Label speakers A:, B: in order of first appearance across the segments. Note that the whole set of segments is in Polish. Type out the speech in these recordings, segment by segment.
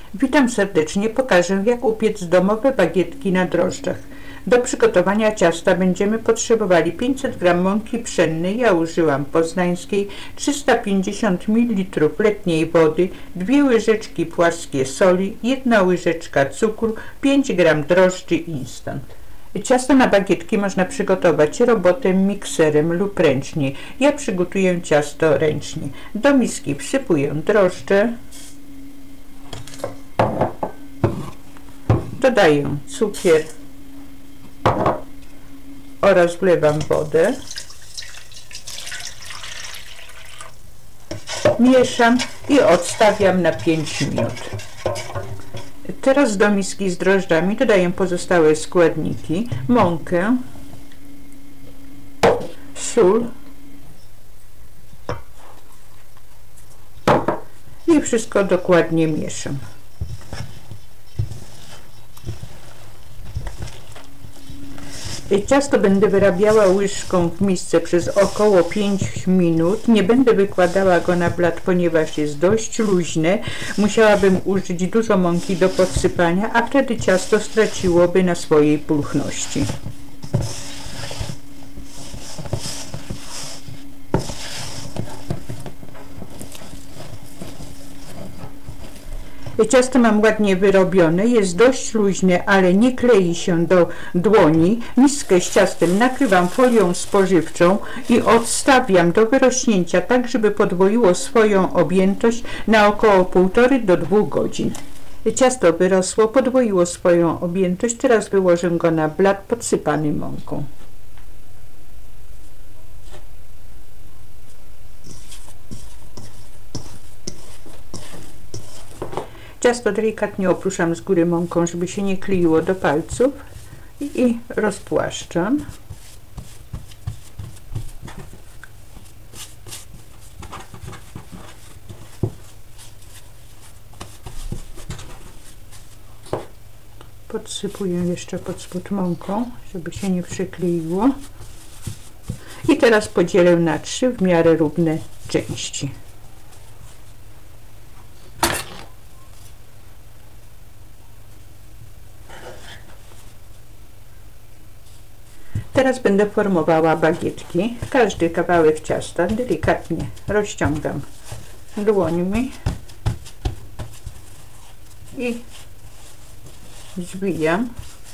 A: Witam serdecznie, pokażę jak upiec domowe bagietki na drożdżach. Do przygotowania ciasta będziemy potrzebowali 500 g mąki pszennej, ja użyłam poznańskiej, 350 ml letniej wody, 2 łyżeczki płaskie soli, 1 łyżeczka cukru, 5 g drożdży instant. Ciasto na bagietki można przygotować robotem, mikserem lub ręcznie. Ja przygotuję ciasto ręcznie. Do miski wsypuję drożdże, dodaję cukier oraz wlewam wodę. Mieszam i odstawiam na 5 minut. Teraz do miski z drożdżami dodaję pozostałe składniki: mąkę, sól i wszystko dokładnie mieszam. Ciasto będę wyrabiała łyżką w misce przez około 5 minut. Nie będę wykładała go na blat, ponieważ jest dość luźne. Musiałabym użyć dużo mąki do podsypania, a wtedy ciasto straciłoby na swojej pulchności. Ciasto mam ładnie wyrobione, jest dość luźne, ale nie klei się do dłoni. Miskę z ciastem nakrywam folią spożywczą i odstawiam do wyrośnięcia, tak żeby podwoiło swoją objętość na około 1,5 do 2 godzin. Ciasto wyrosło, podwoiło swoją objętość, teraz wyłożę go na blat podsypany mąką. Ciasto delikatnie opruszam z góry mąką, żeby się nie kleiło do palców i rozpłaszczam. Podsypuję jeszcze pod spód mąką, żeby się nie przykleiło. I teraz podzielę na 3 w miarę równe części. Teraz będę formowała bagietki. Każdy kawałek ciasta delikatnie rozciągam dłońmi i zwijam,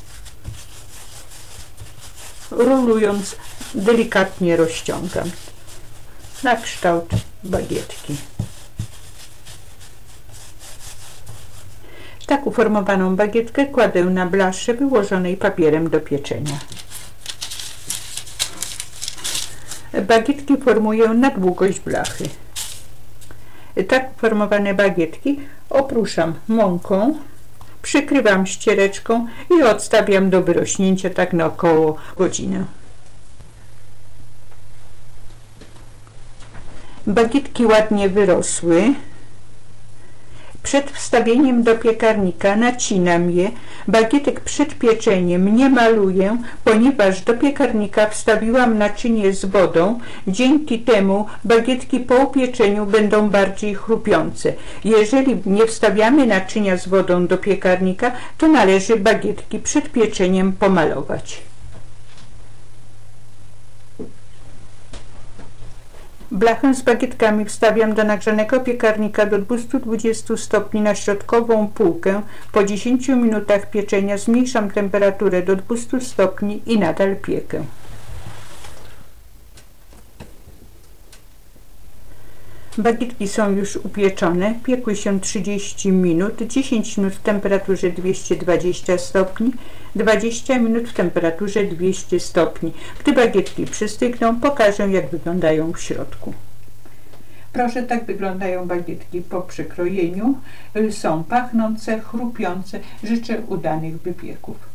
A: rolując delikatnie rozciągam na kształt bagietki. Tak uformowaną bagietkę kładę na blasze wyłożonej papierem do pieczenia. Bagietki formuję na długość blachy. Tak formowane bagietki opruszam mąką, przykrywam ściereczką i odstawiam do wyrośnięcia tak na około godzinę. Bagietki ładnie wyrosły. Przed wstawieniem do piekarnika nacinam je. Bagietek przed pieczeniem nie maluję, ponieważ do piekarnika wstawiłam naczynie z wodą. Dzięki temu bagietki po upieczeniu będą bardziej chrupiące. Jeżeli nie wstawiamy naczynia z wodą do piekarnika, to należy bagietki przed pieczeniem pomalować. Blachę z bagietkami wstawiam do nagrzanego piekarnika do 220 stopni na środkową półkę. Po 10 minutach pieczenia zmniejszam temperaturę do 200 stopni i nadal piekę. Bagietki są już upieczone, piekły się 30 minut, 10 minut w temperaturze 220 stopni, 20 minut w temperaturze 200 stopni. Gdy bagietki przystygną, pokażę jak wyglądają w środku. Proszę, tak wyglądają bagietki po przykrojeniu. Są pachnące, chrupiące. Życzę udanych wypieków.